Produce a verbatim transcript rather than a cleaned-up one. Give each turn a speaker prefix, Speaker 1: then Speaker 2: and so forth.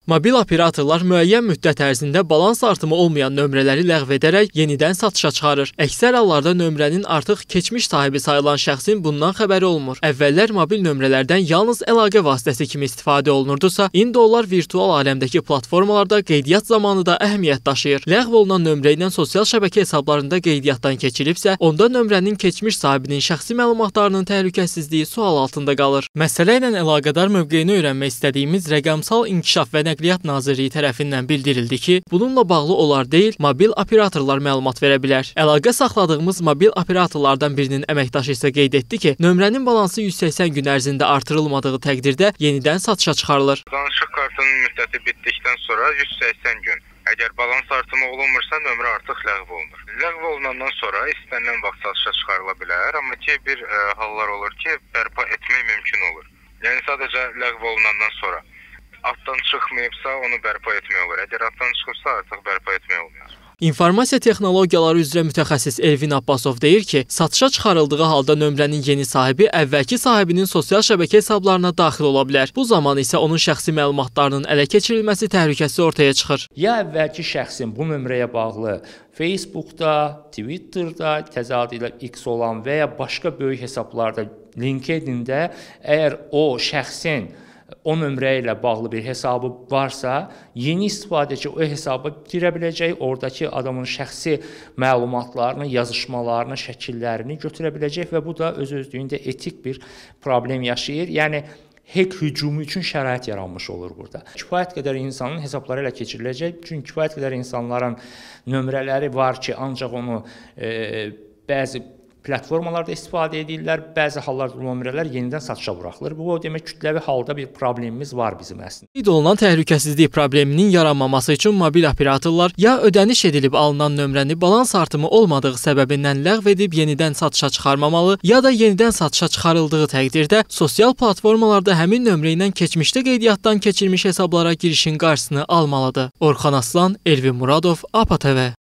Speaker 1: Mobil operatorlar müəyyən müddət ərzində balans artımı olmayan nömrələri ləğv edərək yenidən satışa çıxarır. Əksər hallarda nömrənin artıq keçmiş sahibi sayılan şəxsin bundan xəbəri olmur. Əvvəllər mobil nömrələrdən yalnız əlaqə vasitəsi kimi istifadə olunurdursa, indi onlar virtual aləmdəki platformalarda qeydiyyat zamanı da əhəmiyyət daşıyır. Ləğv olunan nömrə ilə sosial şəbəkə hesablarında qeydiyyatdan keçirilibsə, onda nömrənin keçmiş sahibinin şəxsi məlumatlarının təhlükəsizliyi sual altında qalır. Məsələ ilə əlaqədar mövqeyini öyrənmək istədiyimiz Rəqəmsal İnkişaf və Nəqliyyat Nazirliyi tərəfindən bildirildi ki, bununla bağlı onlar deyil, mobil operatorlar məlumat verə bilər. Əlaqə saxladığımız mobil operatorlardan birinin əməkdaşı isə qeyd etdi ki, nömrənin balansı yüz səksən gün ərzində artırılmadığı təqdirdə yenidən satışa çıxarılır.
Speaker 2: Danışıq kartının müddəti bitdikdən sonra yüz səksən gün. Əgər balans artımı olunmursa, nömrə artıq ləğv olunur. Ləğv olunandan sonra istənilən vaxt satışa çıxarıla bilər, amma ki, bir ə, hallar olur ki, bərpa etmək mümkün olur. Yəni, sadəcə ləğv olunandan sonra. Atdan çıxmayıbsa, onu bərpa etmək olur. Əgər atdan çıxıbsa, artıq bərpa etmək olmaz.
Speaker 1: İnformasiya texnologiyaları üzrə mütəxəssis Elvin Abbasov deyir ki, satışa çıxarıldığı halda nömrənin yeni sahibi əvvəlki sahibinin sosial şəbəkə hesablarına daxil ola bilər. Bu zaman isə onun şəxsi məlumatlarının ələ keçirilməsi təhlükəsi ortaya çıxır.
Speaker 3: Ya əvvəlki şəxsin bu nömrəyə bağlı Facebookda, Twitterda, təzə adı ilə X olan və ya başqa böyük hesablarda, LinkedIn-də əgər o şəxsin o nömrə ilə bağlı bir hesabı varsa, yeni istifadəçi o hesabı girə biləcək, oradakı adamın şəxsi məlumatlarını, yazışmalarını, şəkillərini götürə biləcək və bu da öz-özlüyündə etik bir problem yaşayır. Yəni, hack hücumu üçün şərait yaranmış olur burada. Kifayət qədər insanın hesabları ilə keçiriləcək, çünki kifayət qədər insanların nömrələri var ki, ancaq onu e, bəzi platformalarda istifadə edirlər, bəzi hallarda nömrələr yenidən satışa buraxılır. Bu, o demək, kütləvi halda bir problemimiz var bizim əslində.
Speaker 1: Qeyd olunan təhlükəsizlik probleminin yaranmaması üçün mobil operatorlar ya ödəniş edilib alınan nömrəni balans artımı olmadığı səbəbindən ləğv edib yenidən satışa çıxarmamalı, ya da yenidən satışa çıxarıldığı təqdirdə sosial platformalarda həmin nömrə ilə keçmişdə qeydiyyatdan keçirilmiş hesablara girişin qarşısını almalıdır. Orxan Aslan, Elvin Muradov, APA T V.